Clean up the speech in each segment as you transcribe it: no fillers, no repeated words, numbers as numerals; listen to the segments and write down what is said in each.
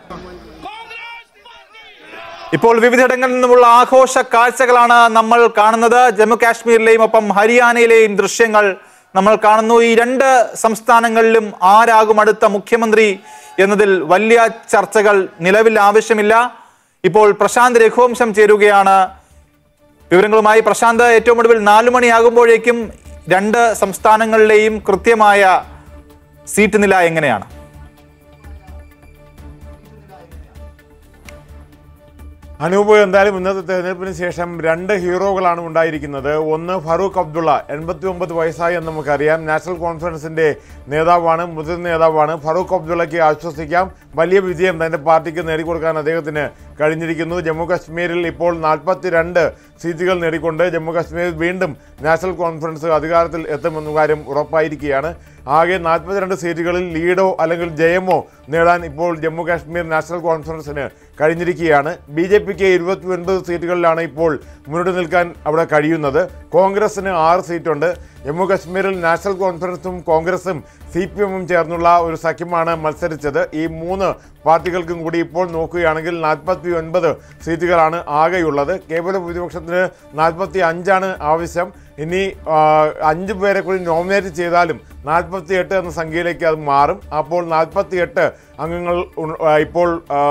ഇപ്പോൾ വിവിധയിടങ്ങളിൽ നിന്നുമുള്ള ആഘോഷ കാഴ്ചകളാണ് നമ്മൾ കാണുന്നത്. ജമ്മു കാശ്മീരിലെയും ഒപ്പം ഹരിയാനയിലെയും ദൃശ്യങ്ങൾ നമ്മൾ കാണുന്നു. ഈ രണ്ട് സംസ്ഥാനങ്ങളിലും ആരാകും അടുത്ത മുഖ്യമന്ത്രി എന്നതിൽ വലിയ ചർച്ചകൾ നിലവിൽ ആവശ്യമില്ല. ഇപ്പോൾ പ്രശാന്ത് രഘുവംശം ചേരുകയാണ് വിവരങ്ങളുമായി. പ്രശാന്ത്, ഏറ്റവും ഒടുവിൽ 4 മണിയാകുമ്പോഴേക്കും രണ്ട് സംസ്ഥാനങ്ങളിലെയും കൃത്യമായ സീറ്റ് നില എങ്ങനെയാണ്? അനൂപ്, എന്തായാലും ഇന്നത്തെ തെരഞ്ഞെടുപ്പിന് ശേഷം രണ്ട് ഹീറോകളാണ് ഉണ്ടായിരിക്കുന്നത്. ഒന്ന് ഫറൂഖ് അബ്ദുള്ള, 89 വയസ്സായി എന്ന് നമുക്കറിയാം. നാഷണൽ കോൺഫറൻസിന്റെ നേതാവാണ്, മുതിർന്ന നേതാവാണ്. ഫറൂഖ് അബ്ദുള്ളയ്ക്ക് ആശ്വസിക്കാം, വലിയ വിജയം തന്റെ പാർട്ടിക്ക് നേടിക്കൊടുക്കാൻ അദ്ദേഹത്തിന് കഴിഞ്ഞിരിക്കുന്നു. ജമ്മു കാശ്മീരിൽ ഇപ്പോൾ 42 സീറ്റുകൾ നേടിക്കൊണ്ട് ജമ്മു കാശ്മീരിൽ വീണ്ടും നാഷണൽ കോൺഫറൻസ് അധികാരത്തിൽ എത്തുമെന്ന കാര്യം ഉറപ്പായിരിക്കുകയാണ്. ആകെ 42 സീറ്റുകളിൽ ലീഡോ അല്ലെങ്കിൽ ജയമോ നേടാൻ ഇപ്പോൾ ജമ്മു കാശ്മീർ നാഷണൽ കോൺഫറൻസിന് കഴിഞ്ഞിരിക്കുകയാണ്. BJPക്ക് 29 സീറ്റുകളിലാണ് ഇപ്പോൾ മുന്നോട്ട് നിൽക്കാൻ അവിടെ കഴിയുന്നത്. കോൺഗ്രസിന് 6 സീറ്റുണ്ട്. ജമ്മു കാശ്മീരിൽ നാഷണൽ കോൺഫറൻസും കോൺഗ്രസും CPM ചേർന്നുള്ള ഒരു സഖ്യമാണ് മത്സരിച്ചത്. ഈ 3 പാർട്ടികൾക്കും കൂടി ഇപ്പോൾ നോക്കുകയാണെങ്കിൽ 49 സീറ്റുകളാണ് ആകെയുള്ളത്. കേവല ഭൂരിപക്ഷത്തിന് 45 ആവശ്യം. ഇനി 5 പേരെ കൂടി നോമിനേറ്റ് ചെയ്താലും 48 എന്ന സംഖ്യയിലേക്ക് അത് മാറും. അപ്പോൾ 48 അംഗങ്ങൾ ഇപ്പോൾ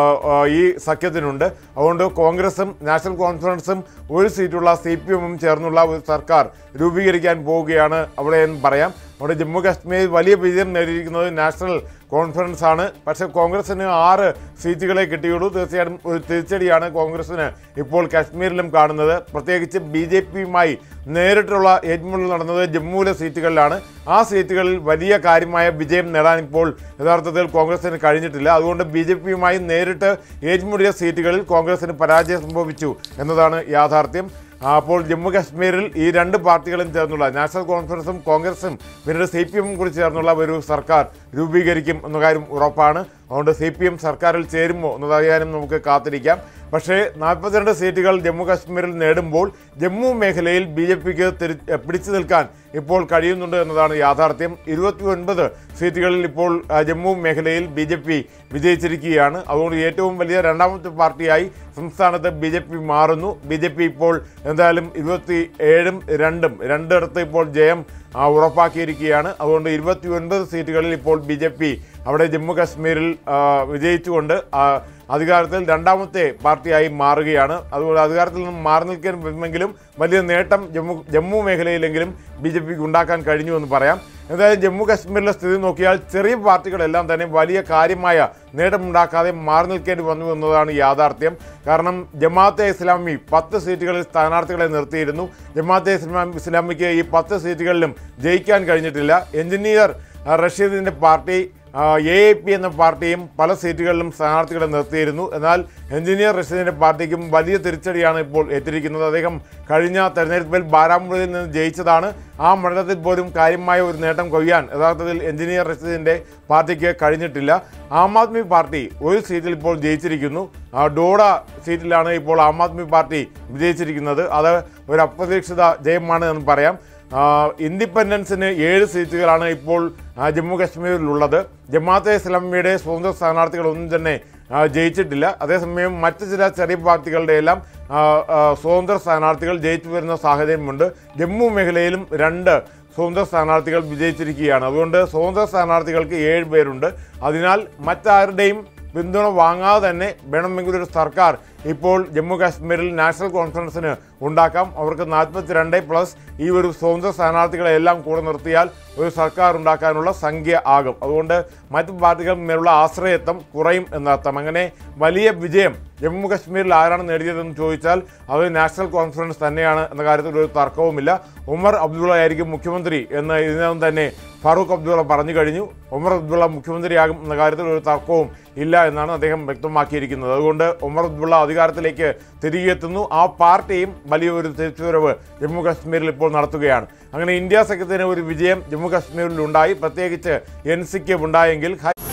ഈ സഖ്യത്തിനുണ്ട്. അതുകൊണ്ട് കോൺഗ്രസും നാഷണൽ കോൺഫറൻസും ഒരു സീറ്റുള്ള CPM ചേർന്നുള്ള ഒരു സർക്കാർ രൂപീകരിക്കാൻ പോവുകയാണ് അവിടെ എന്ന് പറയാം. അവിടെ ജമ്മു കാശ്മീർ വലിയ വിജയം നേടിയിരിക്കുന്നത് നാഷണൽ കോൺഫറൻസ് ആണ്. പക്ഷേ കോൺഗ്രസിന് 6 സീറ്റുകളെ കിട്ടിയുള്ളൂ. തീർച്ചയായിട്ടും ഒരു തിരിച്ചടിയാണ് കോൺഗ്രസിന് ഇപ്പോൾ കാശ്മീരിലും കാണുന്നത്. പ്രത്യേകിച്ച് BJPയുമായി നേരിട്ടുള്ള ഏറ്റുമുട്ടൽ നടന്നത് ജമ്മുവിലെ സീറ്റുകളിലാണ്. ആ സീറ്റുകളിൽ വലിയ കാര്യമായ വിജയം നേടാൻ ഇപ്പോൾ യഥാർത്ഥത്തിൽ കോൺഗ്രസിന് കഴിഞ്ഞിട്ടില്ല. അതുകൊണ്ട് BJPയുമായി നേരിട്ട് ഏറ്റുമുട്ടിയ സീറ്റുകളിൽ കോൺഗ്രസിന് പരാജയം സംഭവിച്ചു എന്നതാണ് യാഥാർത്ഥ്യം. അപ്പോൾ ജമ്മു കാശ്മീരിൽ ഈ രണ്ട് പാർട്ടികളും ചേർന്നുള്ള നാഷണൽ കോൺഫറൻസും കോൺഗ്രസും പിന്നീട് CPM കൂടി ചേർന്നുള്ള ഒരു സർക്കാർ രൂപീകരിക്കും എന്ന കാര്യം ഉറപ്പാണ്. അതുകൊണ്ട് CPM സർക്കാരിൽ ചേരുമോ എന്നതറിയാനും നമുക്ക് കാത്തിരിക്കാം. പക്ഷേ 42 സീറ്റുകൾ ജമ്മു കാശ്മീരിൽ നേടുമ്പോൾ ജമ്മു മേഖലയിൽ BJPക്ക് പിടിച്ചു നിൽക്കാൻ ഇപ്പോൾ കഴിയുന്നുണ്ട് എന്നതാണ് യാഥാർത്ഥ്യം. 29 സീറ്റുകളിൽ ഇപ്പോൾ ജമ്മു മേഖലയിൽ BJP വിജയിച്ചിരിക്കുകയാണ്. അതുകൊണ്ട് ഏറ്റവും വലിയ രണ്ടാമത്തെ പാർട്ടിയായി സംസ്ഥാനത്ത് BJP മാറുന്നു. BJP ഇപ്പോൾ എന്തായാലും 27-ഉം 2-ഉം രണ്ടിടത്ത് ഇപ്പോൾ ജയം ഉറപ്പാക്കിയിരിക്കുകയാണ്. അതുകൊണ്ട് 29 സീറ്റുകളിൽ ഇപ്പോൾ BJP അവിടെ ജമ്മു കാശ്മീരിൽ വിജയിച്ചുകൊണ്ട് അധികാരത്തിൽ രണ്ടാമത്തെ പാർട്ടിയായി മാറുകയാണ്. അതുകൊണ്ട് അധികാരത്തിൽ നിന്നും മാറി നിൽക്കാൻ വരുമെങ്കിലും വലിയ നേട്ടം ജമ്മു മേഖലയിലെങ്കിലും BJPക്ക് ഉണ്ടാക്കാൻ കഴിഞ്ഞു എന്ന് പറയാം. എന്തായാലും ജമ്മു കാശ്മീരിലെ സ്ഥിതി നോക്കിയാൽ ചെറിയ പാർട്ടികളെല്ലാം തന്നെ വലിയ കാര്യമായ നേട്ടമുണ്ടാക്കാതെ മാറി നിൽക്കേണ്ടി വന്നു എന്നതാണ് യാഥാർത്ഥ്യം. കാരണം ജമാഅത്തെ ഇസ്ലാമി 10 സീറ്റുകളിൽ സ്ഥാനാർത്ഥികളെ നിർത്തിയിരുന്നു. ജമാഅത്തെ ഇസ്ലാമിക്ക് ഈ 10 സീറ്റുകളിലും ജയിക്കാൻ കഴിഞ്ഞിട്ടില്ല. എഞ്ചിനീയർ റഷീദിൻ്റെ പാർട്ടി AAP എന്ന പാർട്ടിയും പല സീറ്റുകളിലും സ്ഥാനാർത്ഥികളെ നിർത്തിയിരുന്നു. എന്നാൽ എഞ്ചിനീയർ റഷീദിൻ്റെ പാർട്ടിക്കും വലിയ തിരിച്ചടിയാണ് ഇപ്പോൾ എത്തിയിരിക്കുന്നത്. അദ്ദേഹം കഴിഞ്ഞ തെരഞ്ഞെടുപ്പിൽ ബാരാമുള്ളയിൽ നിന്ന് ജയിച്ചതാണ്. ആ മണ്ഡലത്തിൽ പോലും കാര്യമായ ഒരു നേട്ടം കൊയ്യാൻ യഥാർത്ഥത്തിൽ എഞ്ചിനീയർ റഷീദിൻ്റെ പാർട്ടിക്ക് കഴിഞ്ഞിട്ടില്ല. ആം ആദ്മി പാർട്ടി ഒരു സീറ്റിൽ ഇപ്പോൾ ജയിച്ചിരിക്കുന്നു. ഡോഡ സീറ്റിലാണ് ഇപ്പോൾ ആം ആദ്മി പാർട്ടി വിജയിച്ചിരിക്കുന്നത്. അത് ഒരു അപ്രതീക്ഷിത ജയമാണ് എന്ന് പറയാം. ഇൻഡിപെൻഡൻസിന് 7 സീറ്റുകളാണ് ഇപ്പോൾ ജമ്മു കാശ്മീരിലുള്ളത്. ജമാഅത്തെ ഇസ്ലാമിയുടെ സ്വതന്ത്ര സ്ഥാനാർത്ഥികളൊന്നും തന്നെ ജയിച്ചിട്ടില്ല. അതേസമയം മറ്റ് ചില ചെറിയ പാർട്ടികളുടെ എല്ലാം സ്വതന്ത്ര സ്ഥാനാർത്ഥികൾ ജയിച്ചു വരുന്ന സാഹചര്യമുണ്ട്. ജമ്മു മേഖലയിലും 2 സ്വതന്ത്ര സ്ഥാനാർത്ഥികൾ വിജയിച്ചിരിക്കുകയാണ്. അതുകൊണ്ട് സ്വതന്ത്ര സ്ഥാനാർത്ഥികൾക്ക് 7 പേരുണ്ട്. അതിനാൽ മറ്റാരുടെയും പിന്തുണ വാങ്ങാതെ തന്നെ വേണമെങ്കിൽ ഒരു സർക്കാർ ഇപ്പോൾ ജമ്മു കാശ്മീരിൽ നാഷണൽ കോൺഫറൻസിന് ഉണ്ടാക്കാം. അവർക്ക് 42+ ഈ ഒരു സ്വതന്ത്ര സ്ഥാനാർത്ഥികളെല്ലാം കൂടെ നിർത്തിയാൽ ഒരു സർക്കാർ ഉണ്ടാക്കാനുള്ള സംഖ്യ ആകും. അതുകൊണ്ട് മറ്റ് പാർട്ടികൾ മേലുള്ള ആശ്രയത്വം കുറയും എന്നർത്ഥം. അങ്ങനെ വലിയ വിജയം ജമ്മു കാശ്മീരിൽ ആരാണ് നേടിയതെന്ന് ചോദിച്ചാൽ അത് നാഷണൽ കോൺഫറൻസ് തന്നെയാണ് എന്ന കാര്യത്തിൽ ഒരു തർക്കവുമില്ല. ഉമർ അബ്ദുള്ള ആയിരിക്കും മുഖ്യമന്ത്രി എന്ന് ഇതിനകം തന്നെ ഫറൂഖ് അബ്ദുള്ള പറഞ്ഞു കഴിഞ്ഞു. ഉമർ അബ്ദുള്ള മുഖ്യമന്ത്രിയാകും എന്ന കാര്യത്തിൽ ഒരു തർക്കവും ഇല്ല എന്നാണ് അദ്ദേഹം വ്യക്തമാക്കിയിരിക്കുന്നത്. അതുകൊണ്ട് ഉമർ അബ്ദുള്ള അധികാരത്തിലേക്ക് തിരികെ എത്തുന്നു. ആ പാർട്ടിയും വലിയൊരു തിരിച്ചുവരവ് ജമ്മു കാശ്മീരിൽ ഇപ്പോൾ നടത്തുകയാണ്. അങ്ങനെ ഇന്ത്യ സഖ്യത്തിന് ഒരു വിജയം ജമ്മു കാശ്മീരിൽ ഉണ്ടായി. പ്രത്യേകിച്ച് NCക്ക് ഉണ്ടായെങ്കിൽ